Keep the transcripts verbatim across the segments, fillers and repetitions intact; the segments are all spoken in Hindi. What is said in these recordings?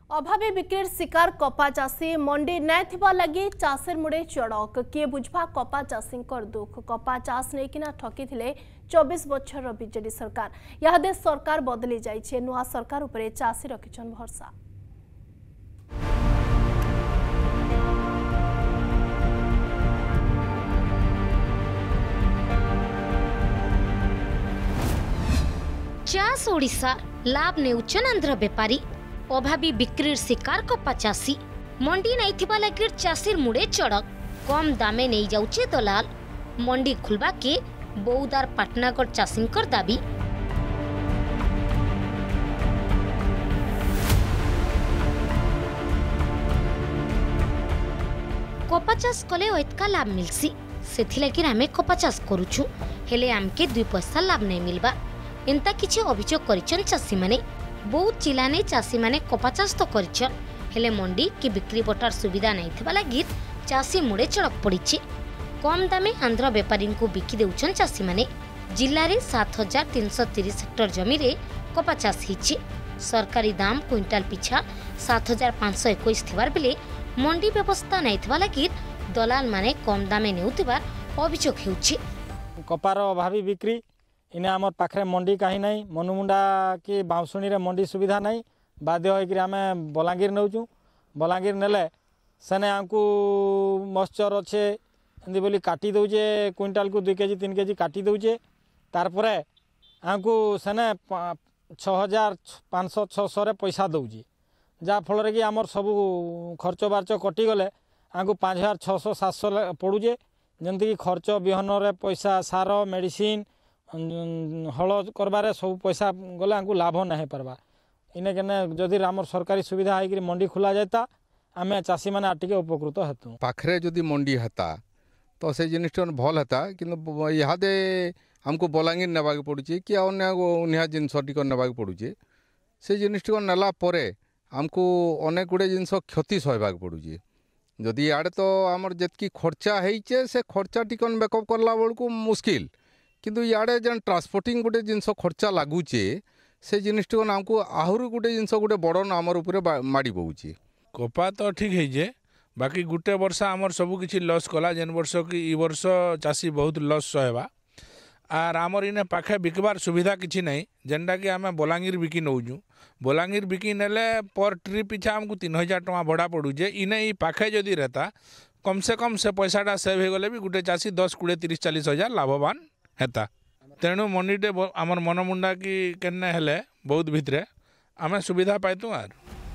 अभावी बिक्री शिकार कपा चाषी मंडी नाइथिबा लगी चाषर मुड़े चड़क किए बुझवा कपा चाषी दुख कपा चाष नहीं ठकी चौबीस वर्षर बीजेडी सरकार यादे सरकार बदली जाइए नुआ सरकार उपरे चाषी रखिछन भरसा। चाष ओडिशा लाभ नेउछन आंध्र बेपारी अभावी बिक्री शिकार कपा चाषी मंडी नहीं लगी चाषीर मुड़े चड़क कम दामे नहीं जाउचे दलाल मंडी खुलबा के बौदार पाटनागढ़ चाषी दाबी। कपा चाष कले एतका लाभ मिलसी सेथिलागि आमे कपा चाष करूछु हेले आमके दुई पैसा लाभ नहीं मिलबा एंता किछि अभियोग करिछन चाषी माने। बहुत जिलाने चाषी माने कपा चाष तो करिछन हेले मंडी की बिक्री बटार सुविधा नहीं थिबा लागि चाषी मुड़े चड़क पड़िछि। कम दामे आंध्र बेपारी को बिकी देउछन चाषी माने। जिल्ला रे सात हजार तीन सौ तीस हेक्टर जमी रे कपा चाष हिछि। सरकारी दाम क्विंटाल पिछा सात हजार पांच सौ इक्कीस थिबार बेले मंडी व्यवस्था नहीं थिबा लागि दलाल माने कम दामे नेउथिबार अभियोग हेउछि। कपार अभावी बिक्री इने आमर पाखरे मंडी कहीं नहीं मनुमुंडा कि बाउंसुणी रे मंडी सुविधा नहीं बाध्य होकर आम बलांगीर नौचु बलांगीर नेले सेने आमको मश्चर अच्छे एमती बोली काटी दौचे क्विंटाल को दुई केजी तीन केजी काटी दौचे तारपरे आमको सेने छः हजार पाँच सौ छः सौ पैसा दौची जहाँ फल कि आमर सब खर्च बार्च कटिगले आमको पाँच हजार छः सौ सात सौ पड़ुचे जमती खर्च बिहन पैसा सार मेडिसिन हल करबारे सब पैसा गले आमको लाभ नहीं पार्बा इने केने जदि आमर सरकारी सुविधा है मंडी खुला जाता आम चाषी मैंने आटिके उपकृत हेतु पाखरे जदि मंडी हेता तो से जिनिस भल हेता किंतु इहादे हमको बलांगीर नेबाक पड़ुचे कि अन्य जिनस टिक नेबाक पड़ुचे से जिनिस नेला परे हमको अनेक गुड़े जिनस क्षति सहबाक पड़ुचे जदि इआड़े तो आमर जेतकी खर्चा होइचे से खर्चा टिकन मेकअप करला बेलू मुस्किल किंतु इआड़े जेन ट्रांसपोर्टिंग गोटे जिनस खर्चा लगुचे से जिनिस आमको आहरी गोटे जिनस गोटे बड़न आमर उपरे माड़ी पौचे। कपा तो ठीक है बाकी गुटे वर्ष आमर सब किसी लॉस कला जेन वर्ष कि ई वर्ष चाषी बहुत लॉस सहबा आर आमर इने पाखे बिकबार सुविधा किसी नहीं जेनटा कि आम बलांगीर बिकी नौचु बलांगीर बिकी नेले पर ट्रिप पिछा आमको तीन हजार टका भड़ा पड़ुचे इने ई पाखे जदि रहता कम से कम से पैसाटा सेव हो गले भी गोटे चाषी दस कोड़े तीस चालीस हजार लाभवान हेता तेणु मंडीटे आमर मनमुंडा की केन्ने हेले बहुत भितरे आम सुविधा पाइतु आर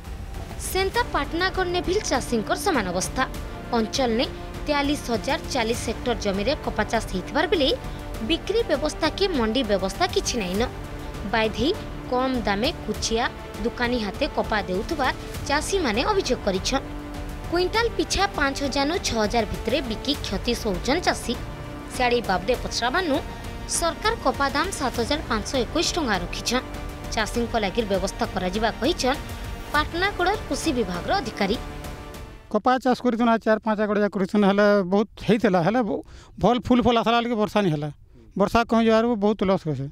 सेंता पाटनागढ़ ने भी चाषी समान अवस्था अंचल ने तेयालीस हजार चालीस हेक्टर जमी रे कपा चाष होइथिबार बेले बिक्री व्यवस्था के मंडी व्यवस्था किछि नहीं न बायधी कम दामे कुचिया दुकानी हाथे कपा देउथबा चाषी माने अभियोग करिछन। क्विंटाल पिछा पांच हजार नु छह हजार भितरे बिकी क्षति सोचन चाषी साड़ी बाबदे पचराबानु सरकार कपा दाम सात हजार पांच सौ इक्कीस टंका रखिछन चाषी लगी व्यवस्था करा कहिछन पाटनागढ़ कृषि विभाग अधिकारी। कपा चाष कर चार पाँच एकड़ कर बहुत होता भल फुल फल आसला लगे वर्षा नहीं है वर्षा कहीं जबार बहुत लस कैसे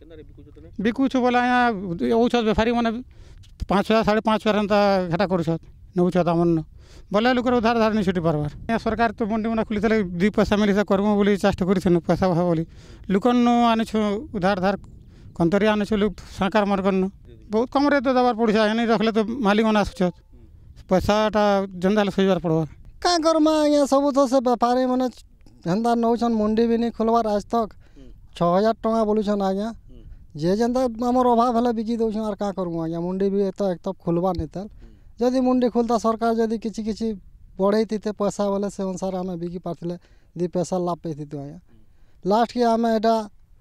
बिकुछु बोला यहाँ औछत बेपारी मैंने पाँच हजार साढ़े पाँच हजार एंता घाटा कर नौछत आमन बोले लोक उधार उधार नहीं छुटी पार्बार यहाँ सरकार तो मंडी मैंने खुली दुई पैसा मिली से करमु बोली चेष्टा कर पैसा भाव बोली लुकन आनीछु उधार धार कंतरी आनीछु लोक सरकार मार्गन बहुत कम रेट दबार पड़ा नहीं रखले तो मालिक मैंने आसुच पैसाटा जेनता सजबार पड़वा क्या करमा आज्ञा सब तो से बेपारी मैंने हेन्ता नौछन मंडी भी नहीं खोलबार आज तक छः हजार टका बोलुछन आज्ञा जे जेनता आमर अभाव है बिकी दौछन आर क्या करूँ आज्ञा मंडी भी तो एक तो खोलबार नहीं था जदि मंडी खुलता सरकार जदि किसी किसी बढ़े थे पैसा बोले से अनुसार आम बिकी पार्थे दी पैसा लाभ पे आज्ञा लास्ट के आम एटा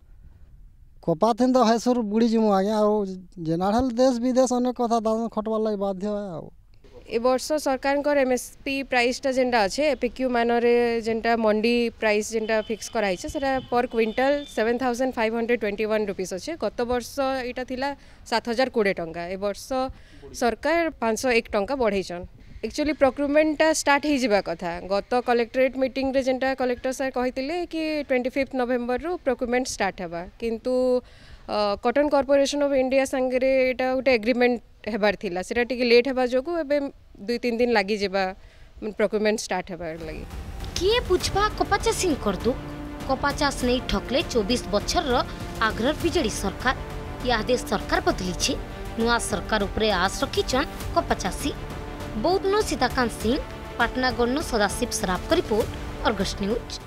कपा थी तो हैसुर बुड़ी जीमु आज्ञा जेना देश विदेश अनेक कथा दाम खटवार लगे बाध्य है। ए वर्ष सरकार एमएसपी प्राइसटा जेनटा अच्छे एपीक्यू मानरे जेनटा मंडी प्राइस जेनटा फिक्स कराई सेटा पर quintal seven thousand five hundred twenty one rupees अच्छे गत वर्ष यहाँ थिला सात हजार कोड़े टंका ए वर्ष सरकार पाँच सौ एक टंका बढ़ाईछन एक्चुअली प्रोक्यूरमेंटा स्टार्ट हो जावा कथा गत कलेक्टरेट मीटिंग रे जेनटा कलेक्टर सर कही कि ट्वेंटी फिफ्थ नवेम्बर रु प्रोक्यूरमेंट स्टार्ट होगा किंतु कॉटन कॉर्पोरेशन ऑफ इंडिया संगे एटा गोटे एग्रीमेंट हेबार थिला सेटा टिके लेट हेबा जोगु एबे दुई तीन दिन लागि जेबा प्रोक्यूरमेंट स्टार्ट हेबार लागि किए बुझबा कपा चाषी कर दुख कपा चाष नहीं ठकले चौबीस बछर आग्रह बीजेडी सरकार यादे सरकार बदली छे नुआ सरकार उपरे आस रखीचन कपा चाषी बौद्धनु सीताकांत सिंह पाटनागढ़ सदाशिव सराफ का रिपोर्ट अर्गस न्यूज।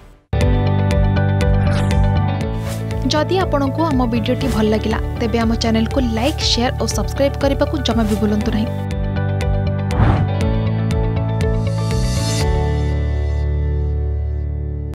जदि आपंक आम भिडी भल लगा तेब आम चैनल को लाइक शेयर और सब्सक्राइब करने को जमा भी भूलु नहीं।